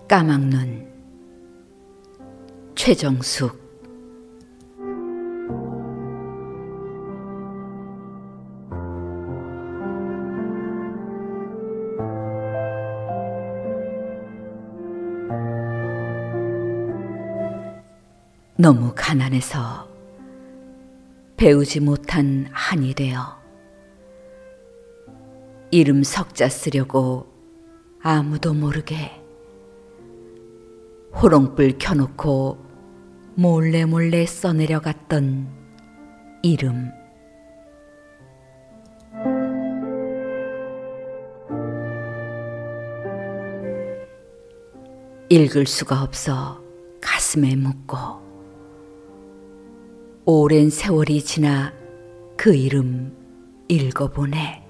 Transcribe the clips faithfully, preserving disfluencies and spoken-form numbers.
까막눈. 최정숙. 너무 가난해서 배우지 못한 한이 되어 이름 석자 쓰려고 아무도 모르게 호롱불 켜놓고 몰래 몰래 써내려갔던 이름. 읽을 수가 없어 가슴에 묻고 오랜 세월이 지나 그 이름 읽어보네.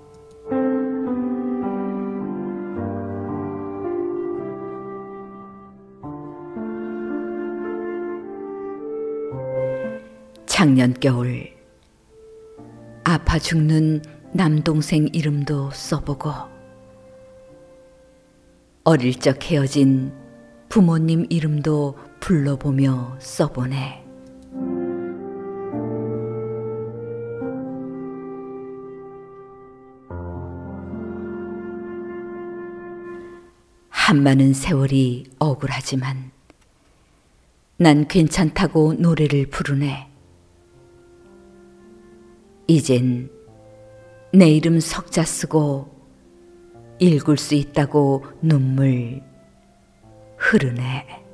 작년 겨울 아파 죽는 남동생 이름도 써보고 어릴 적 헤어진 부모님 이름도 불러보며 써보네. 한많은 세월이 억울하지만 난 괜찮다고 노래를 부르네. 이젠 내 이름 석자 쓰고 읽을 수 있다고 눈물 흐르네.